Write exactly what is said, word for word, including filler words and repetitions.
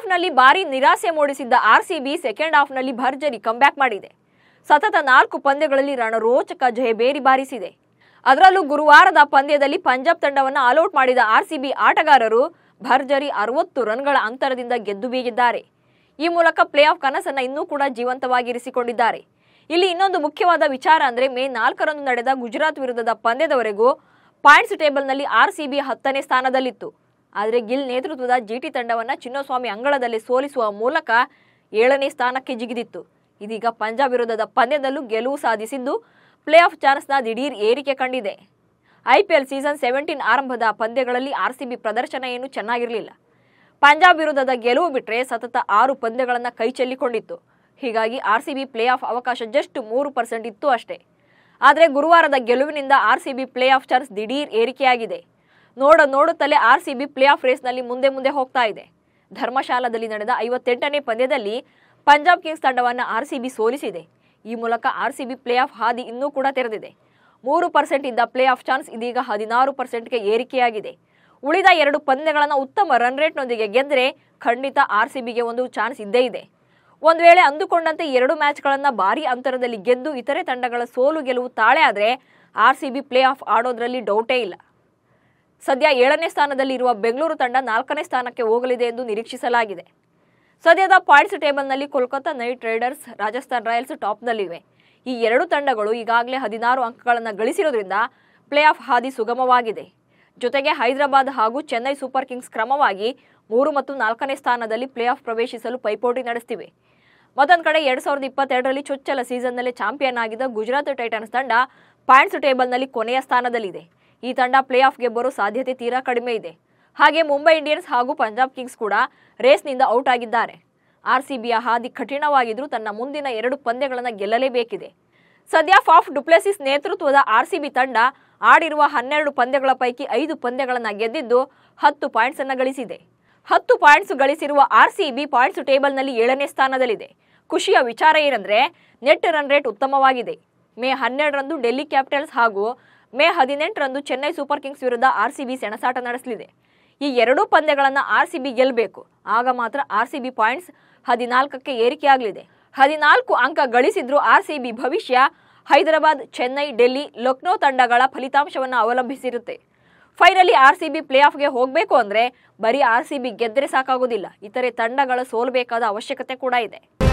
ನಲ್ಲಿ ಭಾರಿ ನಿರಾಸೆ ಮೂಡಿಸಿದ್ದ ಆರ್ಸಿಬಿ ಸೆಕೆಂಡ್ ಹಾಫ್ ನಲ್ಲಿ ಭರ್ಜರಿ ಕಂಬ್ಯಾಕ್ ಮಾಡಿದೆ. ಸತತ ನಾಲ್ಕು ಪಂದ್ಯಗಳಲ್ಲಿ ರಣರೋಚಕ ಜಯ ಬೇರಿ ಬಾರಿಸಿದೆ. ಅದರಲ್ಲೂ ಗುರುವಾರದ ಪಂದ್ಯದಲ್ಲಿ ಪಂಜಾಬ್ ತಂಡವನ್ನು ಆಲ್ಔಟ್ ಮಾಡಿದ ಆರ್ಸಿಬಿ ಆಟಗಾರರು ಭರ್ಜರಿ ಅರವತ್ತು ರನ್ಗಳ ಅಂತರದಿಂದ ಗೆದ್ದು ಬೀಗಿದ್ದಾರೆ. ಈ ಮೂಲಕ ಪ್ಲೇ ಆಫ್ ಕನಸನ್ನು ಇನ್ನೂ ಕೂಡ ಜೀವಂತವಾಗಿರಿಸಿಕೊಂಡಿದ್ದಾರೆ. ಇಲ್ಲಿ ಇನ್ನೊಂದು ಮುಖ್ಯವಾದ ವಿಚಾರ ಅಂದ್ರೆ ಮೇ ನಾಲ್ಕರಂದು ನಡೆದ ಗುಜರಾತ್ ವಿರುದ್ಧದ ಪಂದ್ಯದವರೆಗೂ ಪಾಯಿಂಟ್ಸ್ ಟೇಬಲ್ನಲ್ಲಿ ಆರ್ಸಿಬಿ ಹತ್ತನೇ ಸ್ಥಾನದಲ್ಲಿತ್ತು. ಆದರೆ ಗಿಲ್ ನೇತೃತ್ವದ ಜಿಟಿ ತಂಡವನ್ನು ಚಿನ್ನಸ್ವಾಮಿ ಅಂಗಳದಲ್ಲಿ ಸೋಲಿಸುವ ಮೂಲಕ ಏಳನೇ ಸ್ಥಾನಕ್ಕೆ ಜಿಗಿದಿತ್ತು. ಇದೀಗ ಪಂಜಾಬ್ ವಿರುದ್ಧದ ಪಂದ್ಯದಲ್ಲೂ ಗೆಲುವು ಸಾಧಿಸಿದ್ದು ಪ್ಲೇ ಆಫ್ ಚಾನ್ಸ್ನ ದಿಢೀರ್ ಏರಿಕೆ ಕಂಡಿದೆ. ಐಪಿಎಲ್ ಸೀಸನ್ ಸೆವೆಂಟೀನ್ ಆರಂಭದ ಪಂದ್ಯಗಳಲ್ಲಿ ಆರ್ಸಿಬಿ ಪ್ರದರ್ಶನ ಏನು ಚೆನ್ನಾಗಿರಲಿಲ್ಲ. ಪಂಜಾಬ್ ವಿರುದ್ಧದ ಗೆಲುವು ಬಿಟ್ಟರೆ ಸತತ ಆರು ಪಂದ್ಯಗಳನ್ನು ಕೈ ಚೆಲ್ಲಿಕೊಂಡಿತ್ತು. ಹೀಗಾಗಿ ಆರ್ಸಿಬಿ ಪ್ಲೇ ಆಫ್ ಅವಕಾಶ ಜಸ್ಟ್ ಮೂರು ಪರ್ಸೆಂಟ್ ಇತ್ತು ಅಷ್ಟೇ. ಆದರೆ ಗುರುವಾರದ ಗೆಲುವಿನಿಂದ ಆರ್ಸಿಬಿ ಪ್ಲೇ ಆಫ್ ಚಾನ್ಸ್ ದಿಢೀರ್ ಏರಿಕೆಯಾಗಿದೆ. ನೋಡ ನೋಡುತ್ತಲೇ ಆರ್ಸಿಬಿ ಪ್ಲೇ ಆಫ್ ರೇಸ್ನಲ್ಲಿ ಮುಂದೆ ಮುಂದೆ ಹೋಗ್ತಾ ಇದೆ. ಧರ್ಮಶಾಲಾದಲ್ಲಿ ನಡೆದ ಐವತ್ತೆಂಟನೇ ಪಂದ್ಯದಲ್ಲಿ ಪಂಜಾಬ್ ಕಿಂಗ್ಸ್ ತಂಡವನ್ನು ಆರ್ಸಿಬಿ ಸೋಲಿಸಿದೆ. ಈ ಮೂಲಕ ಆರ್ಸಿಬಿ ಪ್ಲೇ ಆಫ್ ಹಾದಿ ಇನ್ನೂ ಕೂಡ ತೆರೆದಿದೆ. ಮೂರು ಪರ್ಸೆಂಟ್ ಇದ್ದ ಪ್ಲೇ ಆಫ್ ಚಾನ್ಸ್ ಇದೀಗ ಹದಿನಾರು ಪರ್ಸೆಂಟ್ಗೆ ಏರಿಕೆಯಾಗಿದೆ. ಉಳಿದ ಎರಡು ಪಂದ್ಯಗಳನ್ನು ಉತ್ತಮ ರನ್ ರೇಟ್ನೊಂದಿಗೆ ಗೆದ್ದರೆ ಖಂಡಿತ ಆರ್ಸಿಬಿಗೆ ಒಂದು ಚಾನ್ಸ್ ಇದ್ದೇ ಇದೆ. ಒಂದು ವೇಳೆ ಅಂದುಕೊಂಡಂತೆ ಎರಡು ಮ್ಯಾಚ್ಗಳನ್ನು ಭಾರಿ ಅಂತರದಲ್ಲಿ ಗೆದ್ದು ಇತರೆ ತಂಡಗಳ ಸೋಲು ಗೆಲುವು ತಾಳೆ ಆದರೆ ಆರ್ಸಿಬಿ ಪ್ಲೇ ಆಫ್ ಆಡೋದ್ರಲ್ಲಿ ಡೌಟೇ ಇಲ್ಲ. ಸದ್ಯ ಏಳನೇ ಸ್ಥಾನದಲ್ಲಿ ಇರುವ ಬೆಂಗಳೂರು ತಂಡ ನಾಲ್ಕನೇ ಸ್ಥಾನಕ್ಕೆ ಹೋಗಲಿದೆ ಎಂದು ನಿರೀಕ್ಷಿಸಲಾಗಿದೆ. ಸದ್ಯದ ಪಾಯಿಂಟ್ಸ್ ಟೇಬಲ್ನಲ್ಲಿ Kolkata Knight Riders, Rajasthan Royals ಟಾಪ್ನಲ್ಲಿವೆ. ಈ ಎರಡು ತಂಡಗಳು ಈಗಾಗಲೇ ಹದಿನಾರು ಅಂಕಗಳನ್ನು ಗಳಿಸಿರೋದ್ರಿಂದ ಪ್ಲೇ ಆಫ್ ಹಾದಿ ಸುಗಮವಾಗಿದೆ. ಜೊತೆಗೆ ಹೈದರಾಬಾದ್ ಹಾಗೂ ಚೆನ್ನೈ ಸೂಪರ್ ಕಿಂಗ್ಸ್ ಕ್ರಮವಾಗಿ ಮೂರು ಮತ್ತು ನಾಲ್ಕನೇ ಸ್ಥಾನದಲ್ಲಿ ಪ್ಲೇ ಆಫ್ ಪ್ರವೇಶಿಸಲು ಪೈಪೋಟಿ ನಡೆಸುತ್ತಿವೆ. ಮತ್ತೊಂದು ಕಡೆ ಎರಡ್ ಸಾವಿರದ ಇಪ್ಪತ್ತೆರಡರಲ್ಲಿ ಚೊಚ್ಚಲ ಸೀಸನ್ನಲ್ಲಿ ಚಾಂಪಿಯನ್ ಆಗಿದ್ದ ಗುಜರಾತ್ ಟೈಟನ್ಸ್ ತಂಡ ಪಾಯಿಂಟ್ಸ್ ಟೇಬಲ್ನಲ್ಲಿ ಕೊನೆಯ ಸ್ಥಾನದಲ್ಲಿದೆ. ಈ ತಂಡ ಪ್ಲೇ ಆಫ್ಗೆ ಬರೋ ಸಾಧ್ಯತೆ ತೀರಾ ಕಡಿಮೆ ಇದೆ. ಹಾಗೆ ಮುಂಬೈ ಇಂಡಿಯನ್ಸ್ ಹಾಗೂ ಪಂಜಾಬ್ ಕಿಂಗ್ಸ್ ಕೂಡ ರೇಸ್ನಿಂದ ಔಟ್ ಆಗಿದ್ದಾರೆ. ಆರ್ಸಿಬಿಯ ಹಾದಿ ಕಠಿಣವಾಗಿದ್ರೂ ತನ್ನ ಮುಂದಿನ ಎರಡು ಪಂದ್ಯಗಳನ್ನು ಗೆಲ್ಲಲೇಬೇಕಿದೆ. ಸದ್ಯ ಫಾಫ್ ಡುಪ್ಲೆಸಿಸ್ ನೇತೃತ್ವದ ಆರ್ಸಿಬಿ ತಂಡ ಆಡಿರುವ ಹನ್ನೆರಡು ಪಂದ್ಯಗಳ ಪೈಕಿ ಐದು ಪಂದ್ಯಗಳನ್ನು ಗೆದ್ದಿದ್ದು ಹತ್ತು ಪಾಯಿಂಟ್ಸ್ ಅನ್ನು ಗಳಿಸಿದೆ. ಹತ್ತು ಪಾಯಿಂಟ್ಸ್ ಗಳಿಸಿರುವ ಆರ್ಸಿಬಿ ಪಾಯಿಂಟ್ಸ್ ಟೇಬಲ್ನಲ್ಲಿ ಏಳನೇ ಸ್ಥಾನದಲ್ಲಿದೆ. ಖುಷಿಯ ವಿಚಾರ ಏನಂದ್ರೆ ನೆಟ್ ರನ್ ರೇಟ್ ಉತ್ತಮವಾಗಿದೆ. ಮೇ ಹನ್ನೆರಡರಂದು ಡೆಲ್ಲಿ ಕ್ಯಾಪಿಟಲ್ಸ್ ಹಾಗೂ ಮೇ ಹದಿನೆಂಟರಂದು ಚೆನ್ನೈ ಸೂಪರ್ ಕಿಂಗ್ಸ್ ವಿರುದ್ಧ ಆರ್ಸಿಬಿ ಸೆಣಸಾಟ ನಡೆಸಲಿದೆ. ಈ ಎರಡೂ ಪಂದ್ಯಗಳನ್ನು ಆರ್ಸಿಬಿ ಗೆಲ್ಲಬೇಕು. ಆಗ ಮಾತ್ರ ಆರ್ಸಿಬಿ ಪಾಯಿಂಟ್ಸ್ ಹದಿನಾಲ್ಕಕ್ಕೆ ಏರಿಕೆಯಾಗಲಿದೆ. ಹದಿನಾಲ್ಕು ಅಂಕ ಗಳಿಸಿದ್ರೂ ಆರ್ಸಿಬಿ ಭವಿಷ್ಯ ಹೈದರಾಬಾದ್, ಚೆನ್ನೈ, ಡೆಲ್ಲಿ, ಲಕ್ನೋ ತಂಡಗಳ ಫಲಿತಾಂಶವನ್ನು ಅವಲಂಬಿಸಿರುತ್ತೆ. ಫೈನಲಿ ಆರ್ಸಿಬಿ ಪ್ಲೇ ಆಫ್ಗೆ ಹೋಗಬೇಕು ಅಂದ್ರೆ ಬರೀ ಆರ್ಸಿಬಿ ಗೆದ್ದರೆ ಸಾಕಾಗೋದಿಲ್ಲ, ಇತರೆ ತಂಡಗಳ ಸೋಲಬೇಕಾದ ಅವಶ್ಯಕತೆ ಕೂಡ ಇದೆ.